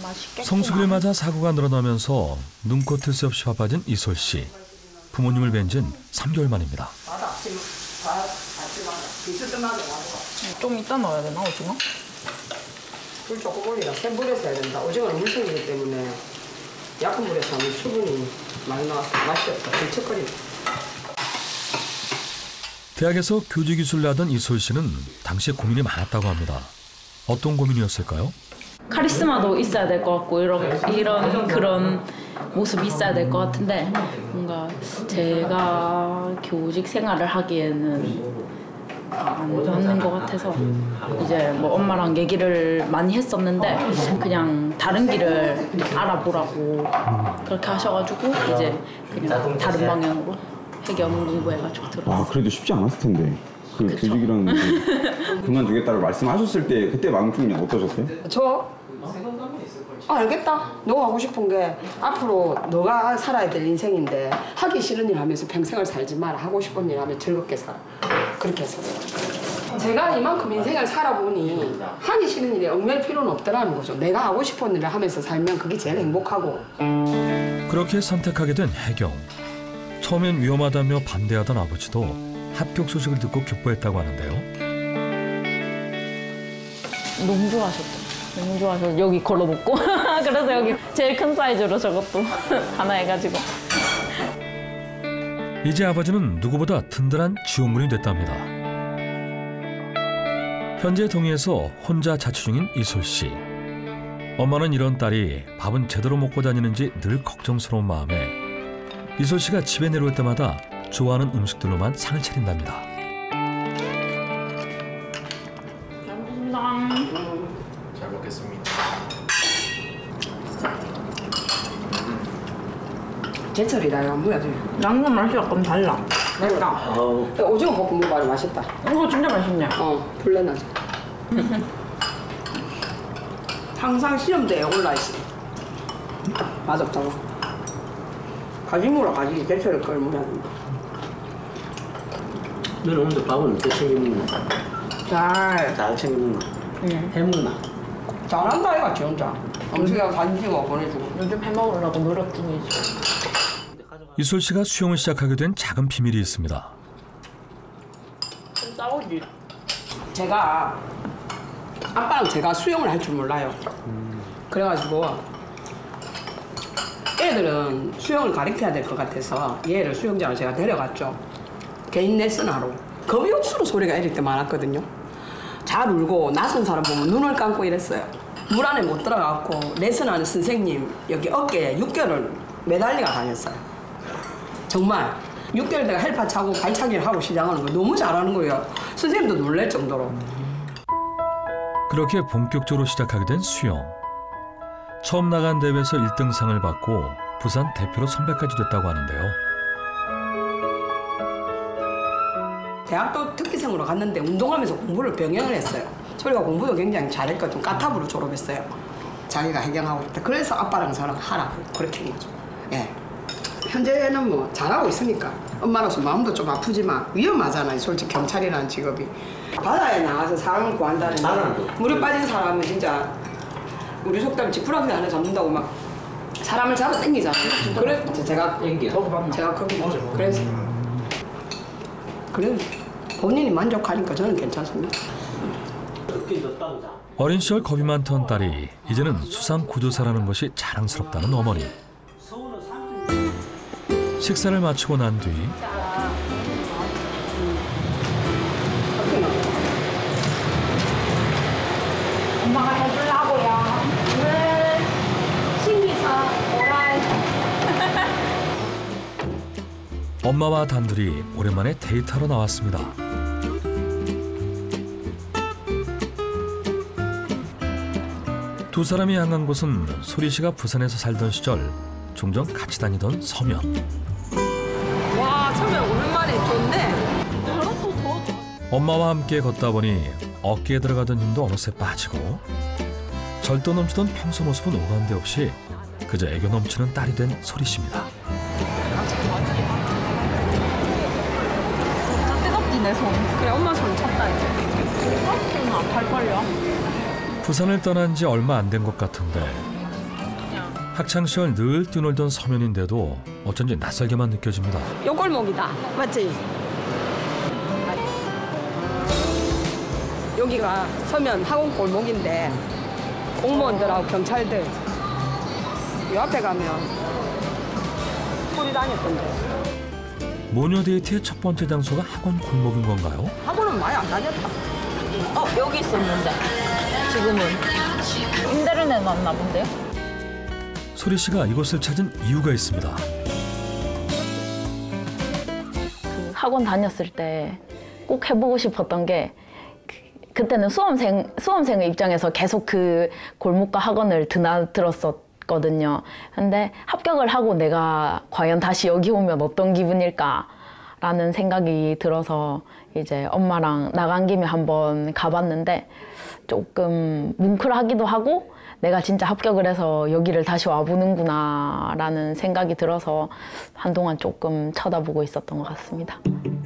성수기를 맞아 사고가 늘어나면서 눈코 뜰 새 없이 바빠진 이솔 씨. 부모님을 뵌 지는 3개월 만입니다. 좀 이따 넣어야 되나, 오징어? 불 조금 올리라. 센 불에서 해야 된다. 오징어는 물성이기 때문에 약한 불에서 하면 수분이 많이 나와서 맛이 없다. 들쩍거린다. 대학에서 교직기술을 하던 이솔 씨는 당시에 고민이 많았다고 합니다. 어떤 고민이었을까요? 카리스마도 있어야 될 것 같고 이런 그런 모습이 있어야 될 것 같은데 뭔가 제가 교직 생활을 하기에는 안 맞는 것 같아서 이제 뭐 엄마랑 얘기를 많이 했었는데 그냥 다른 길을 알아보라고 그렇게 하셔가지고 이제 그냥 다른 방향으로 회계업무 공부해가지고 들어왔어요. 그래도 쉽지 않았을 텐데. 그 교직이라는 그만두겠다고 말씀하셨을 때 그때 마음 충분히 어떠셨어요? 알겠다. 너 하고 싶은 게 앞으로 너가 살아야 될 인생인데 하기 싫은 일 하면서 평생을 살지 마라. 하고 싶은 일 하면 즐겁게 살아. 그렇게 했었어요. 제가 이만큼 인생을 살아보니 하기 싫은 일에 얽매일 필요는 없더라는 거죠. 내가 하고 싶은 일을 하면서 살면 그게 제일 행복하고. 그렇게 선택하게 된 혜경. 처음엔 위험하다며 반대하던 아버지도 합격 소식을 듣고 기뻐했다고 하는데요. 너무 좋아하셨죠. 너무 좋아서 여기 걸어놓고 그래서 여기 제일 큰 사이즈로 저것도 하나 해가지고. 이제 아버지는 누구보다 든든한 지원군이 됐답니다. 현재 동해에서 혼자 자취 중인 이솔 씨. 엄마는 이런 딸이 밥은 제대로 먹고 다니는지 늘 걱정스러운 마음에 이솔 씨가 집에 내려올 때마다 좋아하는 음식들로만 상을 차린답니다. 잘 먹겠습니다. 제철이다. 이거 뭐야? 양념 맛이 약간 달라. 맛있다. 오징어 볶음 먹어봐. 맛있다. 이거 진짜 맛있네. 불러나지. 항상 시험대에 올라있어. 맛없다고. 가지 물어 가지. 제철을 걸 물어야 된다. 너는 오늘 밥은 어떻게 챙겨 먹나? 잘 챙겨 먹나? 해 먹나? 잘한다 이가 지 혼자. 엄지가 사진 찍어 보내주고. 요즘 해먹으려고 노력 중이지. 이솔 씨가 수영을 시작하게 된 작은 비밀이 있습니다. 좀 싸우지. 제가 아빠랑 제가 수영을 할 줄 몰라요. 그래가지고 애들은 수영을 가르쳐야 될 것 같아서 얘를 수영장을 제가 데려갔죠. 개인 레슨하러. 겁이 없으로 소리가 애들 때 많았거든요. 잘 울고 낯선 사람 보면 눈을 감고 이랬어요. 물 안에 못 들어가고 레슨하는 선생님 여기 어깨에 6개월을 매달리가 다녔어요. 정말 6개월 내가 헬파 차고 발차기를 하고 시작하는 거 너무 잘하는 거예요. 선생님도 놀랄 정도로. 그렇게 본격적으로 시작하게 된 수영. 처음 나간 대회에서 1등상을 받고 부산 대표로 선발까지 됐다고 하는데요. 대학도 특기생으로 갔는데 운동하면서 공부를 병행을 했어요. 소리가 공부도 굉장히 잘했거든. 까탑으로 졸업했어요. 자기가 해경하고 있다. 그래서 아빠랑 저랑 하라고 그렇게 한 거죠. 예. 현재는 뭐 잘하고 있으니까 엄마로서 마음도 좀 아프지만 위험하잖아요. 솔직히 경찰이라는 직업이. 바다에 나가서 사람을 구한다는 게 물에 빠진 사람은 진짜 우리 속담에 지푸라기 안에 잡는다고 막 사람을 잡아 당기잖아요. 그래서 제가 거기 그래서 그래도 본인이 만족하니까 저는 괜찮습니다. 어린 시절 겁이 많던 딸이 이제는 수상 구조사라는 것이 자랑스럽다는 어머니. 식사를 마치고 난 뒤 엄마가 해주려고요. 네. 신기사 오라이. 엄마와 단둘이 오랜만에 데이트하러 나왔습니다. 두 사람이 향한 곳은 소리 씨가 부산에서 살던 시절 종종 같이 다니던 서면. 와, 서면 오랜만에 좋네. 엄마와 함께 걷다 보니 어깨에 들어가던 힘도 어느새 빠지고 절도 넘치던 평소 모습은 오감대 없이 그저 애교 넘치는 딸이 된 소리 씨입니다. 진짜 뜨겁지 내 손. 그래 엄마 손 찼다 이제. 손은 아플걸요. 부산을 떠난 지 얼마 안 된 것 같은데 학창시절 늘 뛰놀던 서면인데도 어쩐지 낯설게만 느껴집니다. 요 골목이다. 맞지? 여기가 서면 학원 골목인데 공무원들하고 경찰들 이 앞에 가면 소리 다녔던데. 모녀 데이트의 첫 번째 장소가 학원 골목인 건가요? 학원은 많이 안 다녔다. 여기 있었는데 지금은 임대를 내놨나 본데요? 소리 씨가 이곳을 찾은 이유가 있습니다. 그 학원 다녔을 때 꼭 해보고 싶었던 게 그때는 수험생의 입장에서 계속 그 골목과 학원을 드나들었었거든요. 근데 합격을 하고 내가 과연 다시 여기 오면 어떤 기분일까라는 생각이 들어서 이제 엄마랑 나간 김에 한번 가봤는데 조금 뭉클하기도 하고 내가 진짜 합격을 해서 여기를 다시 와보는구나 라는 생각이 들어서 한동안 조금 쳐다보고 있었던 것 같습니다.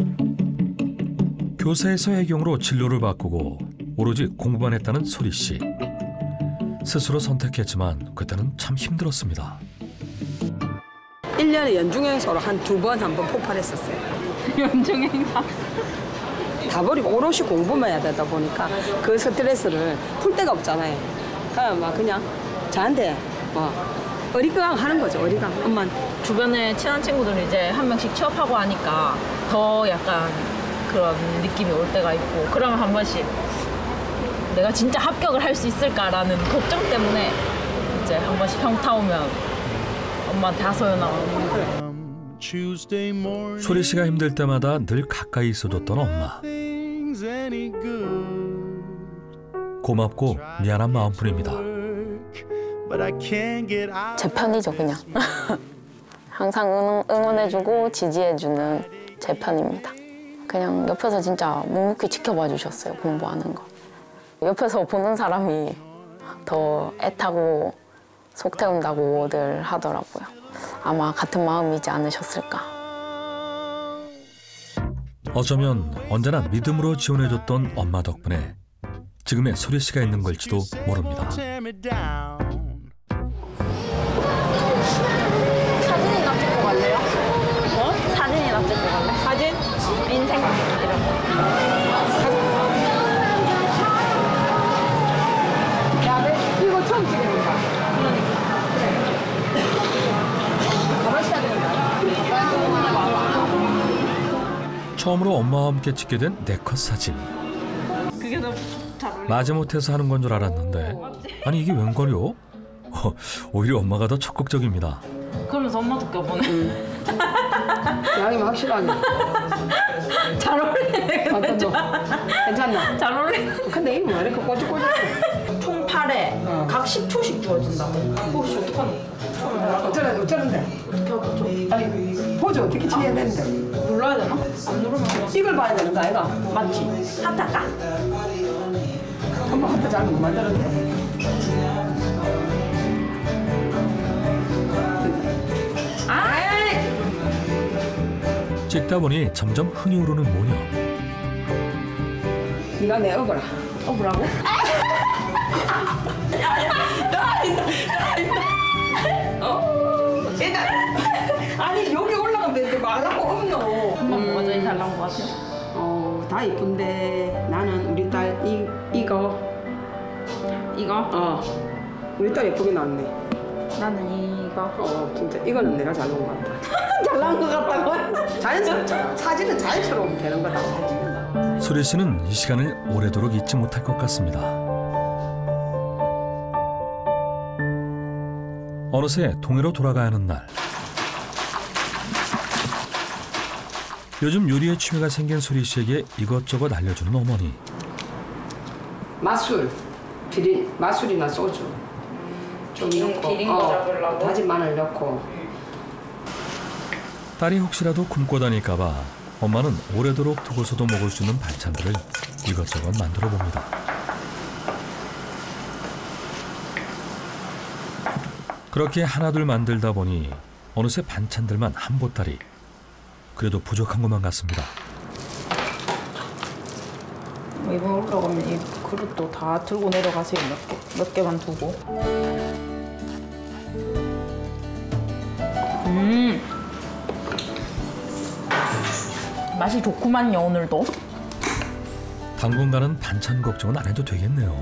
교사에서 해경으로 진로를 바꾸고 오로지 공부만 했다는 소리 씨. 스스로 선택했지만 그때는 참 힘들었습니다. 1년에 연중행사로 한 2번, 한 번 폭발했었어요. 연중행사? 다 버리고 오롯이 공부만 해야 되다 보니까 그 스트레스를 풀 데가 없잖아요. 그냥 저한테 어리광 하는 거죠, 어리광. 엄마한테. 주변에 친한 친구들은 이제 한 명씩 취업하고 하니까 더 약간 그런 느낌이 올 때가 있고 그러면 한 번씩 내가 진짜 합격을 할 수 있을까라는 걱정 때문에 이제 한 번씩 현타 오면 엄마한테 하소연하고 그래. 소리 씨가 힘들 때마다 늘 가까이 있어줬던 엄마. 고맙고 미안한 마음뿐입니다. 제 편이죠 그냥. 항상 응원해주고 지지해주는 제 편입니다. 그냥 옆에서 진짜 묵묵히 지켜봐 주셨어요, 공부하는 거. 옆에서 보는 사람이 더 애타고 속 태운다고들 하더라고요. 아마 같은 마음이지 않으셨을까. 어쩌면 언제나 믿음으로 지원해줬던 엄마 덕분에 지금의 소리 씨가 있는 걸지도 모릅니다. 사진이나 찍고 갈래요? 사진이나 찍고 갈래? 사진? 인생 이런 거. 야, 이거 처음 찍는 거야. 가만히 있어야 되는 처음으로 엄마와 함께 찍게 된 네컷 사진. 그게 더 잘 어울려. 마지못해서 하는 건 줄 알았는데 아니 이게 웬걸요? 오히려 엄마가 더 적극적입니다. 그러면서 엄마도 껴보네. 양이 확실하네. 잘 어울리네. 괜찮나? 잘 어울리네. 근데 이거 왜 이렇게 꼬질꼬질해? 총 8회 각 10초씩 주어진다고. 혹시 어떡하니? 어쩌는데? 아니, 포즈 어떻게 취해야 되는데? 눌러야 되나? 안 누르면 그냥. 이걸 봐야 되는 거 아이가? 맞지? 하트 할까? 엄마 하트 잘 못 만들었네. 찍다 보니 점점 흥이 오르는 모녀. 네가 내 업어라. 뭐라고? 아니 여기 올라가면 되는데 말라고 없노. 엄마 뭐가 제일 잘 나온 것 같아요? 다 이쁜데 나는 우리 딸 이거 우리 딸 예쁘게 나왔네. 나는 이거. 진짜 이거는 내가 잘 나온 것 같다. 잘 나온 것 같다고? 자연스럽잖아. 사진은 자연스러우면 되는 거다. 사진은. 소리 씨는 이 시간을 오래도록 잊지 못할 것 같습니다. 어느새 동해로 돌아가야 하는 날. 요즘 요리에 취미가 생긴 소리 씨에게 이것저것 알려주는 어머니. 맛술, 맛술이나 소주 좀 넣고 비린 거 잡으려고? 다진 마늘 넣고. 딸이 혹시라도 굶고 다닐까 봐 엄마는 오래도록 두고서도 먹을 수 있는 반찬들을 이것저것 만들어 봅니다. 그렇게 하나둘 만들다 보니 어느새 반찬들만 한 보따리. 그래도 부족한 것만 같습니다. 이번 올라가면 이 그릇도 다 들고 내려가세요. 몇 개만 두고. 맛이 좋구만요 오늘도. 당분간은 반찬 걱정은 안 해도 되겠네요.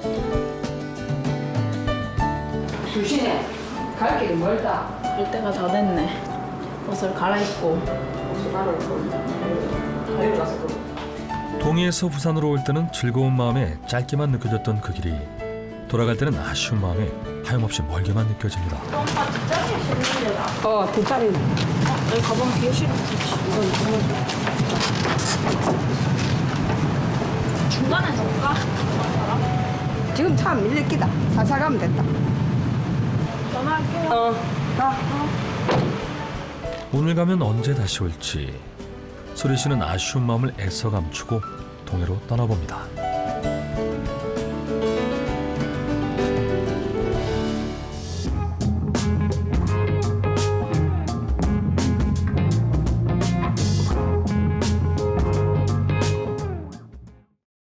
조심해. 갈 길이 멀다. 갈 때가 다 됐네. 옷을 갈아입고. 동해에서 부산으로 올 때는 즐거운 마음에 짧게만 느껴졌던 그 길이 돌아갈 때는 아쉬운 마음에 하염없이 멀게만 느껴집니다. 오빠 뒷자리에 실는데다. 뒷자리. 내 가방 뒤에 실으면 되지. 중간에 넣을까? 지금 차 밀리기다. 살살 가면 됐다. 전화할게요. 가. 오늘 가면 언제 다시 올지 소리 씨는 아쉬운 마음을 애써 감추고 동해로 떠나봅니다.